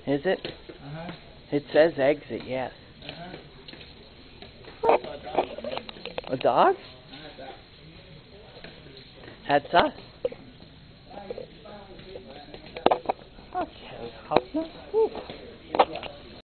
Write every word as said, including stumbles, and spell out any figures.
Is it? Uh-huh. It says exit, yes. Uh-huh. A dog? That's us. Okay, Hoffman.